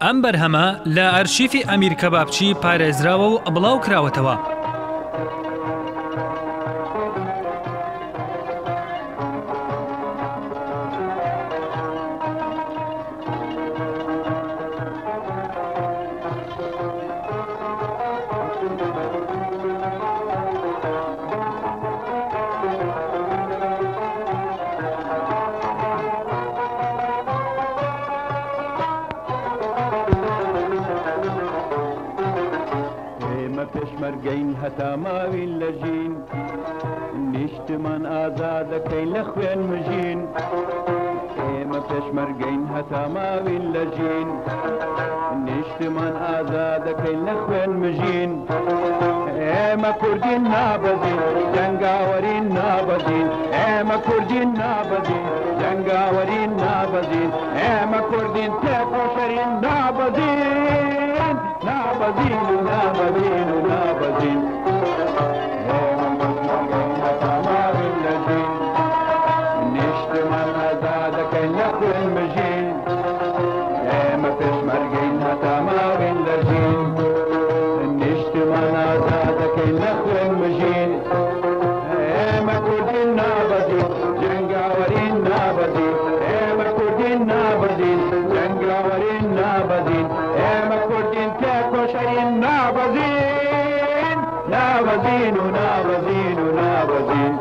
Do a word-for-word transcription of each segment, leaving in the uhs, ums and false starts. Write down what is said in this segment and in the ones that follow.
ئەم بەرهەمە لە ئەرشیفی ئەمیر کەبابچی پارێزراوە و بڵاو کراوەتەوە. پێشمەرگەین هەتا ماوین لە ژین نیشتمان ئازادەکەین لە خوێن مژین ئێمە پێشمەرگەین هەتا ماوین لە ژین نیشتمان ئازادەکەین لە خوێن مژین ئێمە کوردین نابەزین جەنگاوەرین نابەزین ئێمە کوردین نابەزین جەنگاوەرین نابەزین ئێمە کوردین تێکۆشەرین نابەزین نابەزین و نابەزین و نابەزین ئێمە پێشمەرگەین هەتا ماوین لە ژین نیشتمان ئازادەکەین لە خوێن مژین ئێمە پێشمەرگەین هەتا ماوین لە ژین نیشتمان ئازادەکەین لە خوێن مژین ئێمە کوردین نابەزین جەنگاوەرین نابەزین ئێمە کوردین نابەزین جەنگاوەرین نابەزین ئێمە کوردین تێکۆشەرین نابەزین نابەزین و نابەزین و نابەزین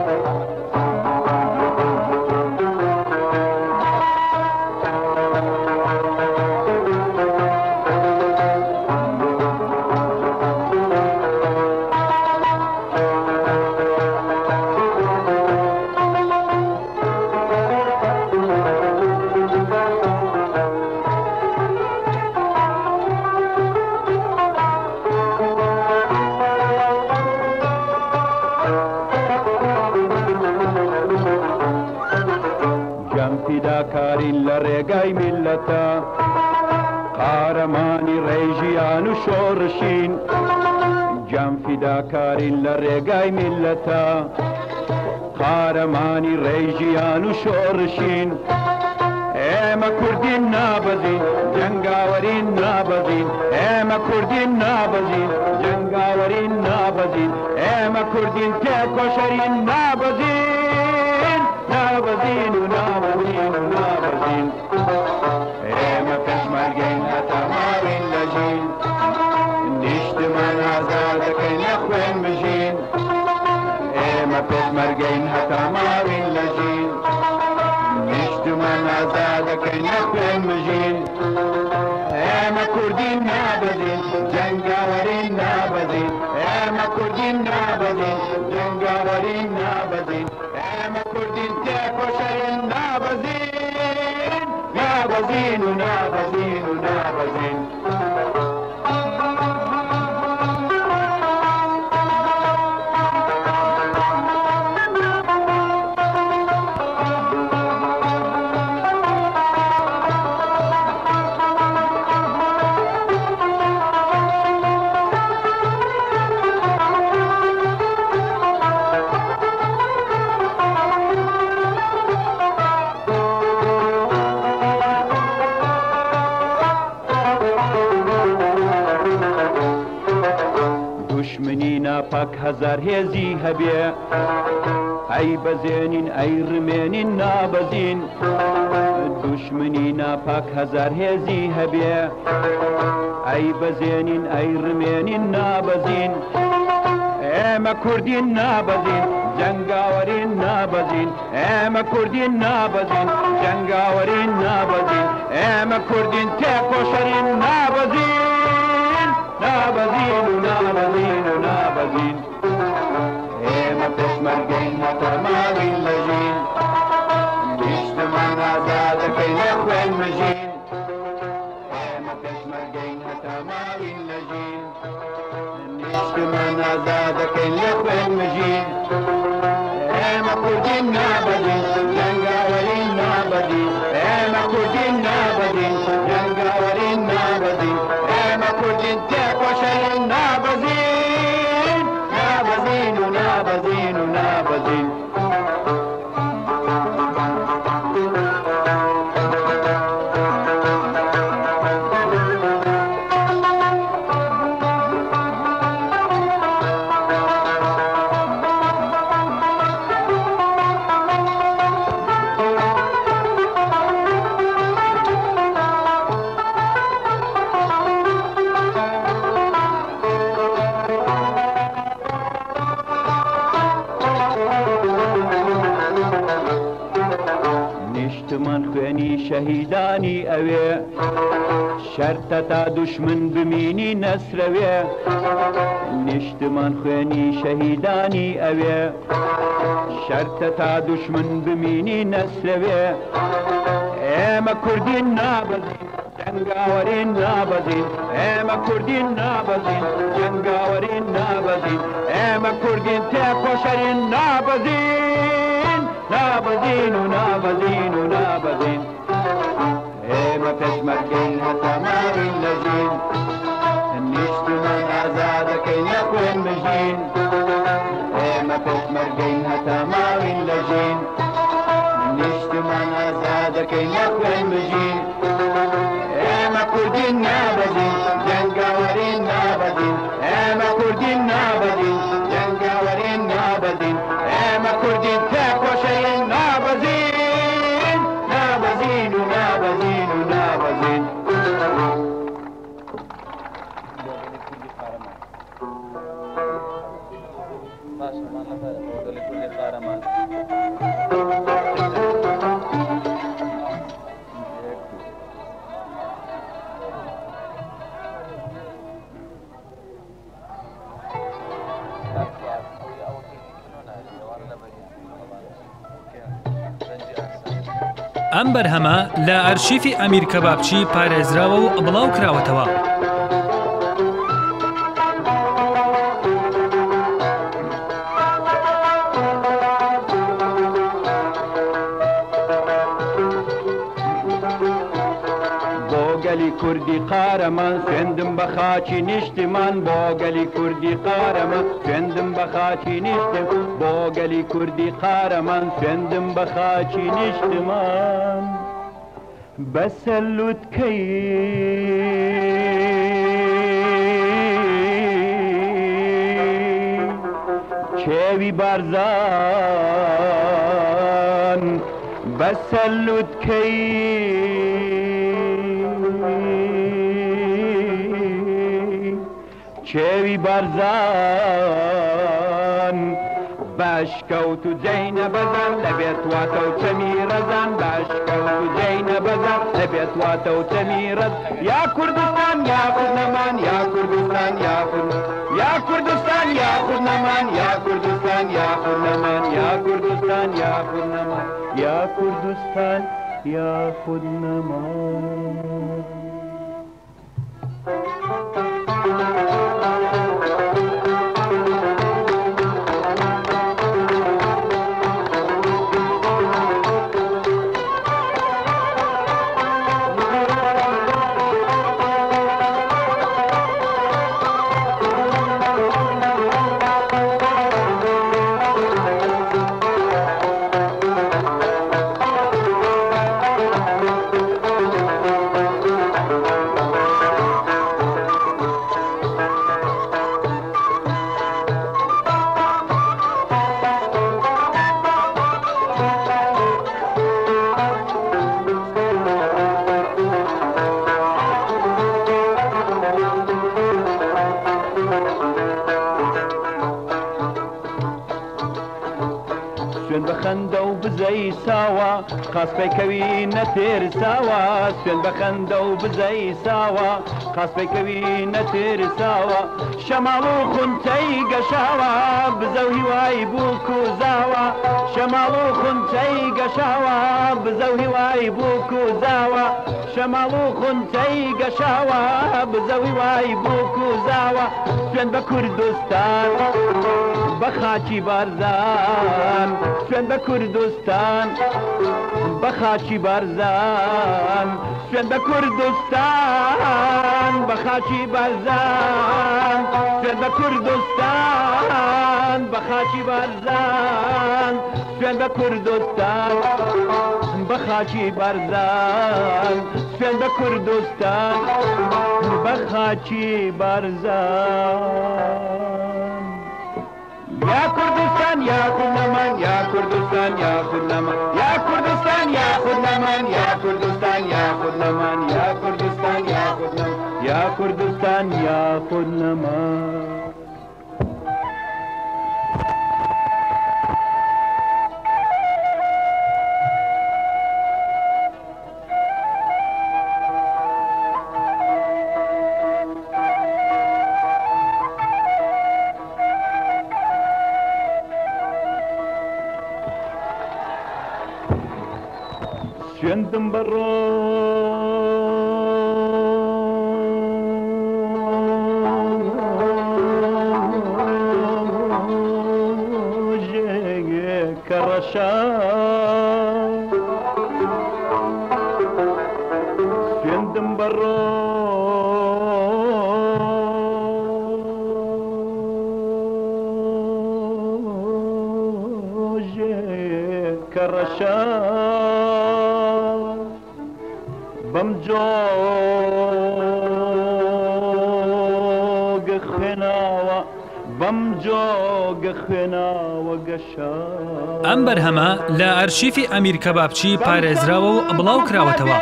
فیداکارین لە ڕێگای میلەتە قارەمانی ڕێژیان و شۆڕشین جام فیداکارین لە ڕێگای میلەتە قارەمانی ڕێژیان و شۆڕشین ئێمە کوردین نابەزین جەنگاوەرین نابەزین ئێمە کوردین نابەزین جەنگاوەرین نابەزین ئێمە کوردین تێکۆشەرین نابەزین نابەزین و نابەزین و نابەزین ئێمە پێشمەرگەین هەتا ماوین لە ژین نیشتمان ئازادەکەین لە خوێن مژین ئێمە پێشمەرگەین هەتا ماوین لە ژین نیشتمان ئازادەکەین لە خوێن مژین ئێمە کوردین نابەزین جەنگاوەرین نابەزین ئێمە کوردین نابەزین جەنگاوەرین نابەزین ئێمە کوردین تێکۆشەرین نابەزین نابەزین و نابەزین و نابەزین دشمنی ناپاک هەزار هێزی هەبێ ئەی بەزێنین ئەی ڕمێنین نابەزین دشمنی ناپاک هەزار هێزی هەبێ ئەی بەزێنین ئەی ڕمێنین نابەزین ئێمە کوردین نابەزین جەنگاوەرین نابەزین ئێمە کوردین نابەزین جەنگاوەرین نابەزین ئێمە کوردین تێکۆشەرین نابەزین نابەزین و نابەزین و نابەزین ئێمە پێشمەرگەین هەتا ماوین لە ژین نیشتمان ئازادەکەین لە خوێن مژین ئێمە پێشمەرگەین هەتا ماوین لە ژین نیشتمان ئازادەکەین لە خوێن مژین ئێمە کوردین نابەزین جەنگاوەرین نابەزین ئێمە کوردین نابەزین جەنگاوەرین نابەزین ئێمە کوردین تێکۆشەرین نابەزین نابەزین و نابەزین و نابەزین شەهیدانی ئەوێ شەرتە تا دوشمن بمینی نەسرەوێ نیشتمان خوێنی شەهیدانی ئەوێ شەرتە تا دوشمن بمینی نەسرەوێ ئێمە کوردین نابەزین جەنگاوەرین نابەزین ئێمە کوردین نابەزین جەنگاوەرین نابەزین ئێمە کوردین تێکۆشەرین نابەزین نابەزین و نابەزین و نابەزین ئێمە پێشمەرگەین هەتا ماوین لە ژین نیشتمان ئازادەکەی نەخوێن بژین ئێمە پێشمەرگەین هەتا ماوین لە ژین نیشتمان ئازادەکەی نەخوێن بژین ئێمە کوردین نابەزین جەنگاوەرین نابەزین ئێمە کوردین نابەزین جەنگاوەرین نابەزین ئێمە کوردین تێکۆشەرین نابەزین نابەزین و نابەزین و نابەزین ئەم بەرهەمە لە ئەرشیفی ئەمیر کەبابچی پارێزراوە و بڵاو کراوەتەوە. گەلی کوردی قارەمان خوێندم بە خاچی نیشتمان بۆ گەلی کوردی قارەمان خوێندم بە خاچی نیشتم بۆ گەلی کوردی قارەمان خوێندم بە خاچی نیشتمان بە سەلووتکەی چێوی بارزان بە سەلووتکەی چێوی بارزان باشکەوت و جێی نەبەزان لەبێت واتە و چەمی ڕەزان باشکەوت و جێی نەبەزان لەبێت واتە و چەمی ڕەز یا کوردستان یا کوردنەمان یا کوردستان یا یا کوردستان یا کوردنەمان یا کوردستان یا کوردنەمان یا کوردستان یا کوردنەمان یا کوردستان یا کوردنەمان سوێن بەخەندە و بزەی ساوە قاسپەیکەوی نەتێرساوە سوێن بەخەندە و بزەی ساوە قاسپەیکەوی نەتێرساوە شەماڵ و خونچەی گەشاوە بزە و هیوای بوو کوزاوە شەماڵ و خونچەی گەشاوە بزە و هیوای بوو کوزاوە شەماڵ و خونچەی گەشاوە بزە و هیوای بوو کوزاوە سوێن بە کوردستان بە خاچی بارزان سوێن بە کوردستان بە خاچی بارزان سوێن بە کوردستان بە خاچی بارزان سوێن بە کوردستان بە خاچی بارزان سوێن بە کوردستان بە خاچی بارزان سوێن بە کوردستان بە خاچی بارزان یا کوردستان یا کوردنەمان یا کوردستان یا کوردنەمان یا کوردستان یا کوردنەمان یا کوردستان یا کوردنەمان یا کوردستان یا کوردنەمان یا کوردستان یا کوردنەمان سوێندم بەڕۆ کە ڕەشا سوێندم بەڕۆ کە ڕەشا بەم جۆگە خوێناوە بەم جۆگە خوێناوە گەشا. ئەم بەرهەمە لە ئەرشیفی ئەمیر کەبابچی پارێزراوە و بڵاو کراوەتەوە.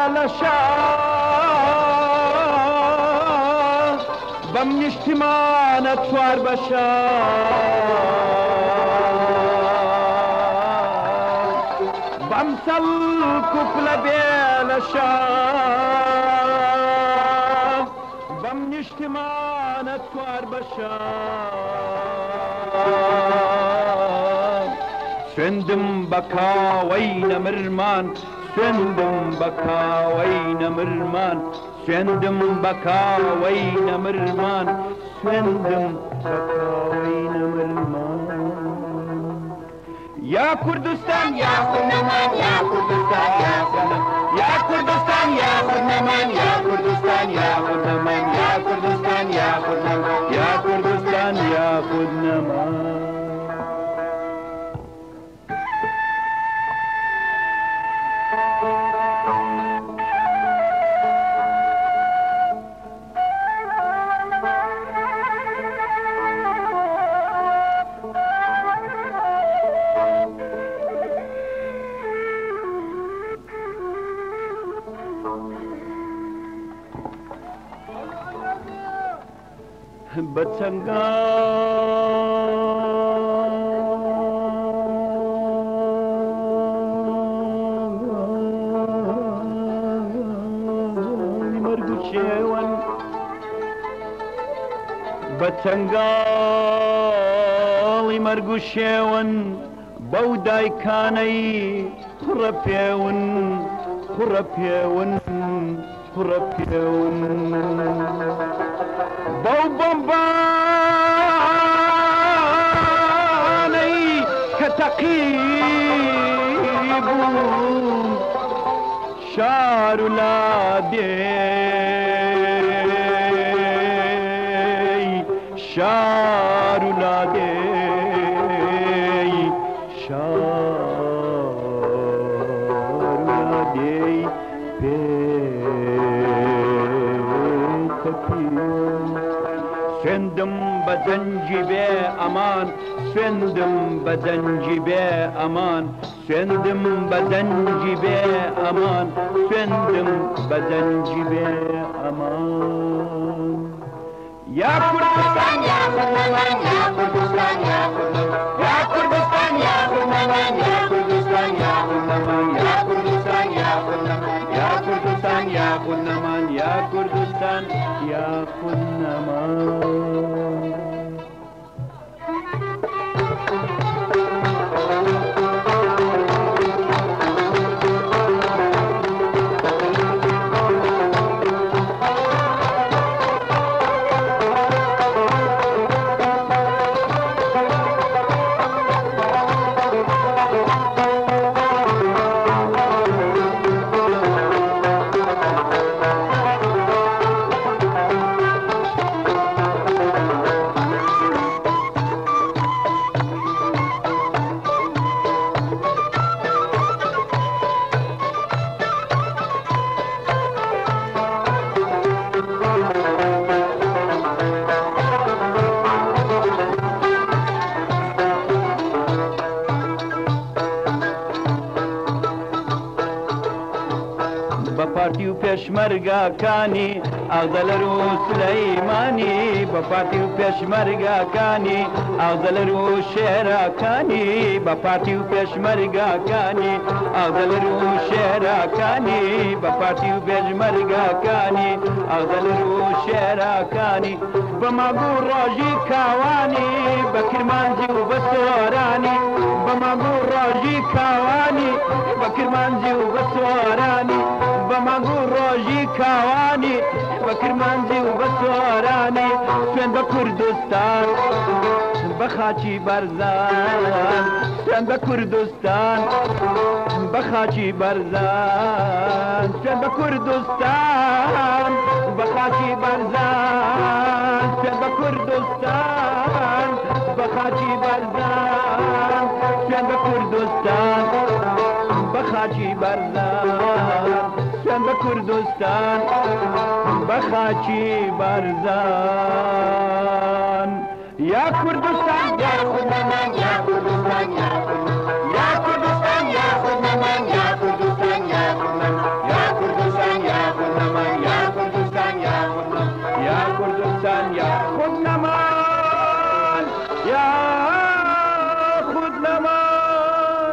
بەم نیشتیمانە چوار بەشە بەم سەڵک و پلە بێ لە شار بەم نیشتیمانە چوار بەشە سوێندم بە کاوەی نەمرمان سوێندم بە کاوەی نەمرمان سوێندم بە کاوەی نەمرمان سوێندم بە کاوەی نەمرمان. یا کوردستان یا خونەمان یا کوردستان یا خونەمان یا کوردستان یا خونەمان یا کوردستان یا خونەمان یا کوردستان یا خونەمان یا کوردستان یا خونەمان. بەچەنگاڵی مەرگ و شێوەن بەچەنگاڵی مەرگ و شێوەن بەو دایکانەی کوڕە پێون کوڕە پێون کوڕە پێون بەو بۆمبانەی کە تەقی بوون شار و لادێی شار و لادێی شار و لادێی پێتەپیون. سوێندم بە زەنجی بێ ئەمان سوێندم بە زەنجی بێ ئەمان سوێندم بە زەنجی بێ ئەمان سوێندم بە زەنجی بێ ئەمان. یا کوردستان یا خونەمان یا کوردستان یا خونەمان یا کوردستان یا خونەمان یا کوردستان یا خونەمان یا کوردستان یا خونەمان یا کوردستان یا خونەمان یا کوردستان یا خونەمان. پێشمەرگەکانی ئاغدەلەر و سلەیمانی بە پارتی و پێشمەرگەکانی ئاغدەلەر و شێرەکانی بە پارتی و پێشمەرگەکانی ئاغدەلەر و شێرەکانی بە پارتی و پێشمەرگەکانی ئاغدەلەر و شێرەکانی بە ماگوو ڕۆژی کاوانی بە کرمانجی و بە سۆرانی بە ماگوو ڕۆژی کاوانی بە کرمانجی و بە سۆرانی بە ماگوو ڕۆژی کاوانی بە کرمانجی و بە سۆرانی سوێن بە کوردستان بە خاچی بەرزان سوێن بە کوردستان بە خاچی بەرزان سوێن بە کوردستان بە خاچی بەرزان سوێن بە کوردستان بە خاچی بەرزان سوێن بە کوردستان بە خاچی بەرزان سوێن بە کوردستان بە خاچی بەرزان یا کوردستان یا خودمان یا کوردستان یا یا کوردستان یا خودمان یا کوردستان یا خودمان یا کوردستان یا خودمان یا کوردستان یا خودمان یا کوردستان یا خودمان یا خودمان